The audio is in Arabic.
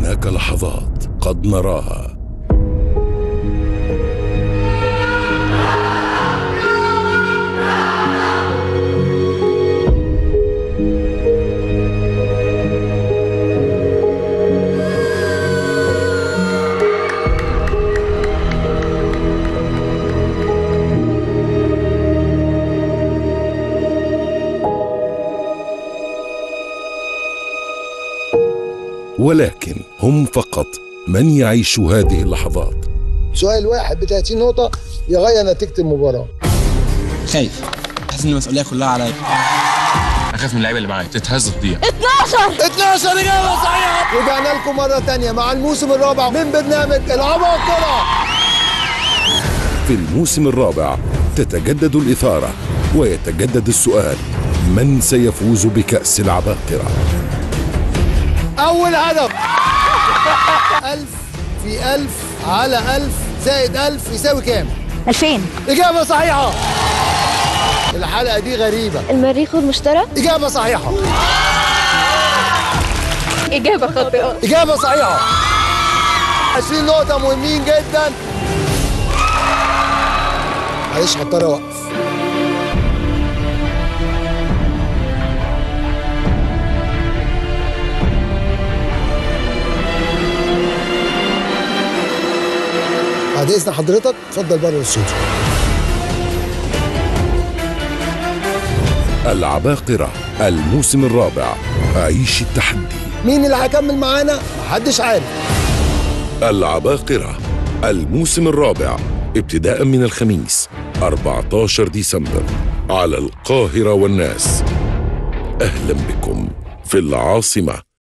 هناك لحظات قد نراها ولكن هم فقط من يعيش هذه اللحظات. سؤال واحد ب 30 نقطة يغير نتيجة المباراة. خايف، حاسس ان المسؤولية كلها عليا. اخاف من اللعيبة اللي معايا تتهز تضيع. 12 إجابة صحيحة. رجعنا لكم مرة تانية مع الموسم الرابع من برنامج العباقرة. في الموسم الرابع تتجدد الإثارة ويتجدد السؤال: من سيفوز بكأس العباقرة؟ أول هدف 1000 في 1000 على 1000 زائد 1000 يساوي كام؟ 2000. إجابة صحيحة. الحلقة دي غريبة. المريخ المشتري. إجابة صحيحة. إجابة خاطئة. إجابة صحيحة. 20 نقطة مهمين جدا. معلش هضطر أوقف. بعد إذن حضرتك اتفضل بره الاستوديو. العباقرة الموسم الرابع، عيش التحدي. مين اللي هيكمل معانا؟ محدش عارف. العباقرة الموسم الرابع ابتداء من الخميس 14 ديسمبر على القاهرة والناس. أهلا بكم في العاصمة.